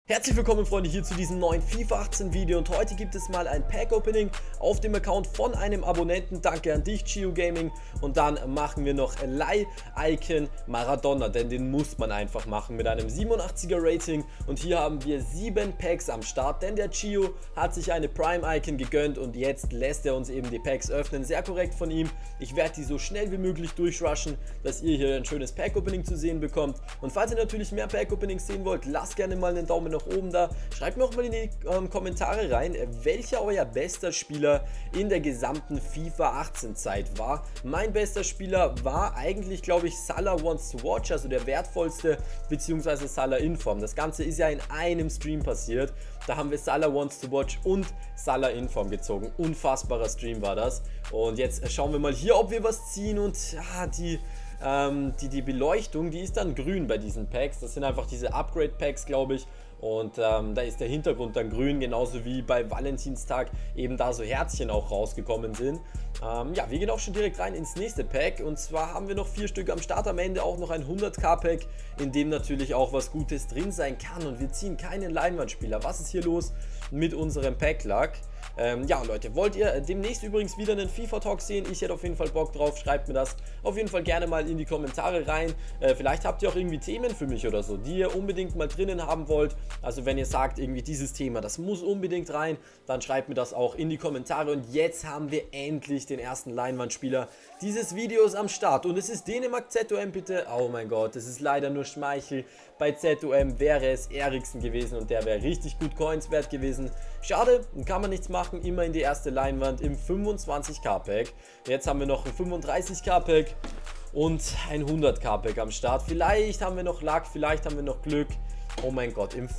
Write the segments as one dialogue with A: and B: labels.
A: Herzlich willkommen Freunde hier zu diesem neuen FIFA 18 Video und heute gibt es mal ein Pack Opening auf dem Account von einem Abonnenten. Danke an dich Chio Gaming, und dann machen wir noch Leih-Icon Maradona, denn den muss man einfach machen mit einem 87er Rating, und hier haben wir 7 Packs am Start, denn der Chio hat sich eine Prime Icon gegönnt und jetzt lässt er uns eben die Packs öffnen. Sehr korrekt von ihm. Ich werde die so schnell wie möglich durchrushen, dass ihr hier ein schönes Pack Opening zu sehen bekommt, und falls ihr natürlich mehr Pack Openings sehen wollt, lasst gerne mal einen Daumen nach oben da. Schreibt mir auch mal in die Kommentare rein, welcher euer bester Spieler in der gesamten FIFA 18 Zeit war. Mein bester Spieler war eigentlich, glaube ich, Salah Wants to Watch, also der wertvollste, beziehungsweise Salah Inform. Das Ganze ist ja in einem Stream passiert. Da haben wir Salah Wants to Watch und Salah Inform gezogen. Unfassbarer Stream war das. Und jetzt schauen wir mal hier, ob wir was ziehen, und ja, die Beleuchtung, die ist dann grün bei diesen Packs. Das sind einfach diese Upgrade-Packs, glaube ich. Und da ist der Hintergrund dann grün, genauso wie bei Valentinstag eben da so Herzchen auch rausgekommen sind. Ja, wir gehen auch schon direkt rein ins nächste Pack, und zwar haben wir noch 4 Stück am Start, am Ende auch noch ein 100k Pack, in dem natürlich auch was Gutes drin sein kann, und wir ziehen keinen Leinwandspieler. Was ist hier los mit unserem Pack-Luck? Ja Leute, wollt ihr demnächst übrigens wieder einen FIFA Talk sehen? Ich hätte auf jeden Fall Bock drauf, schreibt mir das auf jeden Fall gerne mal in die Kommentare rein. Vielleicht habt ihr auch irgendwie Themen für mich oder so, die ihr unbedingt mal drinnen haben wollt. Also wenn ihr sagt, irgendwie dieses Thema, das muss unbedingt rein, dann schreibt mir das auch in die Kommentare. Und jetzt haben wir endlich den ersten Leinwandspieler dieses Videos am Start, und es ist Dänemark ZOM bitte. Oh mein Gott, es ist leider nur Schmeichel. Bei ZOM wäre es Eriksen gewesen, und der wäre richtig gut Coins wert gewesen. Schade, kann man nichts machen, immer in die erste Leinwand im 25k Pack. Jetzt haben wir noch ein 35k Pack und ein 100k Pack am Start. Vielleicht haben wir noch Luck, vielleicht haben wir noch Glück. Oh mein Gott, im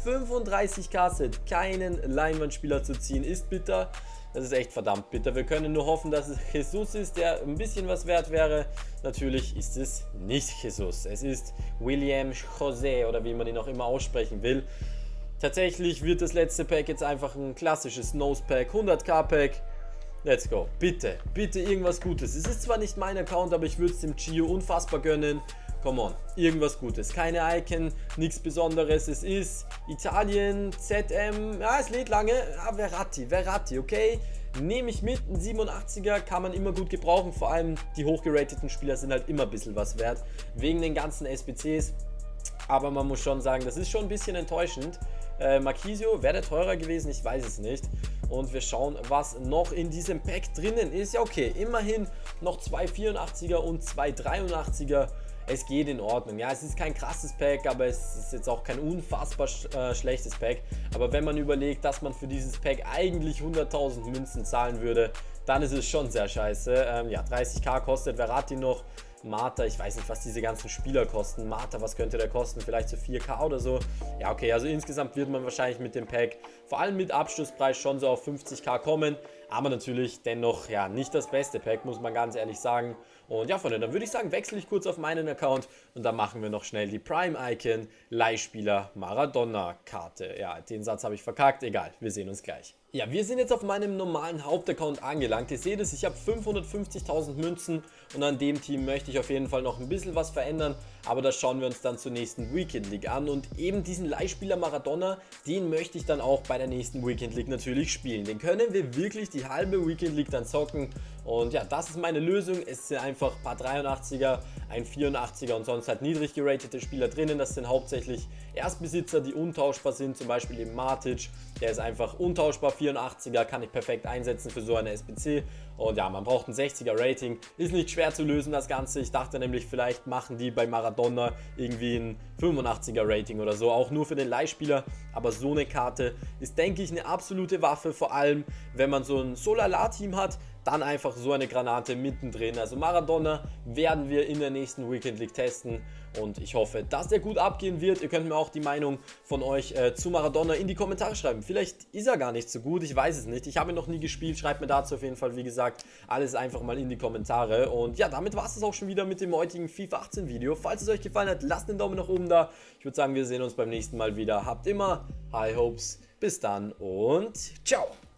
A: 35k Set keinen Leinwandspieler zu ziehen ist bitter. Das ist echt verdammt bitter. Wir können nur hoffen, dass es Jesus ist, der ein bisschen was wert wäre. Natürlich ist es nicht Jesus. Es ist William José, oder wie man ihn auch immer aussprechen will. Tatsächlich wird das letzte Pack jetzt einfach ein klassisches Nose Pack, 100k Pack. Let's go. Bitte, bitte irgendwas Gutes. Es ist zwar nicht mein Account, aber ich würde es dem Chio unfassbar gönnen. Come on, irgendwas Gutes. Keine Icon, nichts Besonderes. Es ist Italien, ZM. Ja, es lädt lange. Ah, Verratti, okay. Nehme ich mit. Ein 87er kann man immer gut gebrauchen. Vor allem die hochgerateten Spieler sind halt immer ein bisschen was wert. Wegen den ganzen SBCs. Aber man muss schon sagen, das ist schon ein bisschen enttäuschend. Marquisio, wäre der teurer gewesen? Ich weiß es nicht. Und wir schauen, was noch in diesem Pack drinnen ist. Ja, okay, immerhin noch 2 84er und 2 83er. Es geht in Ordnung. Ja, es ist kein krasses Pack, aber es ist jetzt auch kein unfassbar schlechtes Pack. Aber wenn man überlegt, dass man für dieses Pack eigentlich 100.000 Münzen zahlen würde, dann ist es schon sehr scheiße. Ja, 30k kostet Verratti noch. Mata, ich weiß nicht, was diese ganzen Spieler kosten. Mata, was könnte der kosten? Vielleicht so 4k oder so. Ja, okay, also insgesamt wird man wahrscheinlich mit dem Pack, vor allem mit Abschlusspreis, schon so auf 50k kommen. Aber natürlich dennoch, ja, nicht das beste Pack, muss man ganz ehrlich sagen. Und ja, Freunde, dann würde ich sagen, wechsle ich kurz auf meinen Account, und dann machen wir noch schnell die Prime Icon Leihspieler Maradona Karte. Ja, den Satz habe ich verkackt, egal, wir sehen uns gleich. Ja, wir sind jetzt auf meinem normalen Hauptaccount angelangt. Ihr seht es, ich habe 550.000 Münzen, und an dem Team möchte ich auf jeden Fall noch ein bisschen was verändern. Aber das schauen wir uns dann zur nächsten Weekend League an, und eben diesen Leihspieler Maradona, den möchte ich dann auch bei der nächsten Weekend League natürlich spielen. Den können wir wirklich die halbe Weekend League dann zocken, und ja, das ist meine Lösung. Es sind einfach ein paar 83er, ein 84er und sonst halt niedrig geratete Spieler drinnen. Das sind hauptsächlich Erstbesitzer, die untauschbar sind, zum Beispiel eben Matic, der ist einfach untauschbar, 84er kann ich perfekt einsetzen für so eine SBC. Und ja, man braucht ein 60er Rating, ist nicht schwer zu lösen das Ganze. Ich dachte nämlich, vielleicht machen die bei Maradona irgendwie ein 85er Rating oder so, auch nur für den Leihspieler. Aber so eine Karte ist, denke ich, eine absolute Waffe, vor allem wenn man so ein Solala-Team hat, dann einfach so eine Granate mittendrin. Also Maradona werden wir in der nächsten Weekend League testen, und ich hoffe, dass der gut abgehen wird. Ihr könnt mir auch die Meinung von euch zu Maradona in die Kommentare schreiben. Vielleicht ist er gar nicht so gut, ich weiß es nicht. Ich habe ihn noch nie gespielt, schreibt mir dazu auf jeden Fall, wie gesagt, alles einfach mal in die Kommentare. Und ja, damit war es auch schon wieder mit dem heutigen FIFA 18 Video. Falls es euch gefallen hat, lasst einen Daumen nach oben da. Ich würde sagen, wir sehen uns beim nächsten Mal wieder. Habt immer High Hopes. Bis dann und ciao.